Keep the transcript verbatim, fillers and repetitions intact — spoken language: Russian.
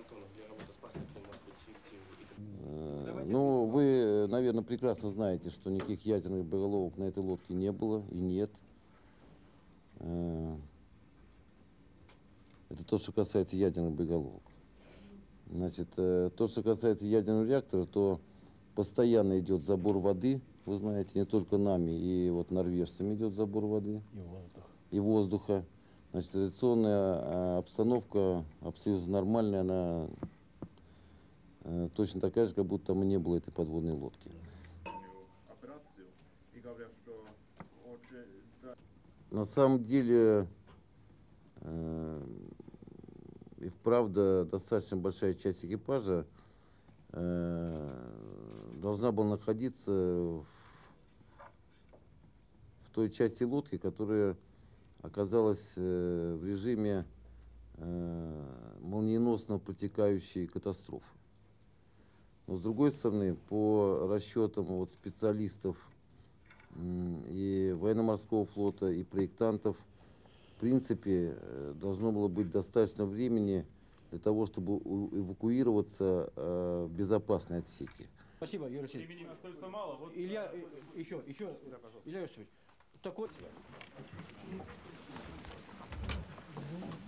понтонов для работы спасателей может быть эффективнее? Ну, вы, наверное, прекрасно знаете, что никаких ядерных боеголовок на этой лодке не было и нет. Это то, что касается ядерных боеголовок. Значит, то, что касается ядерного реактора, то постоянно идет забор воды, вы знаете, не только нами, и вот норвежцами идет забор воды. И воздух. И воздуха. Значит, радиационная обстановка абсолютно нормальная, она э, точно такая же, как будто там и не было этой подводной лодки. На самом деле, э, и вправду достаточно большая часть экипажа э, должна была находиться в, в той части лодки, которая оказалась э, в режиме э, молниеносно протекающей катастрофы. Но с другой стороны, по расчетам вот, специалистов э, и военно-морского флота, и проектантов, в принципе, э, должно было быть достаточно времени для того, чтобы эвакуироваться э, в безопасные отсеки. Спасибо, Юрий Алексеевич. Времени остается мало. Вот... Илья, еще, еще, да, пожалуйста. Илья Иосифович, такой...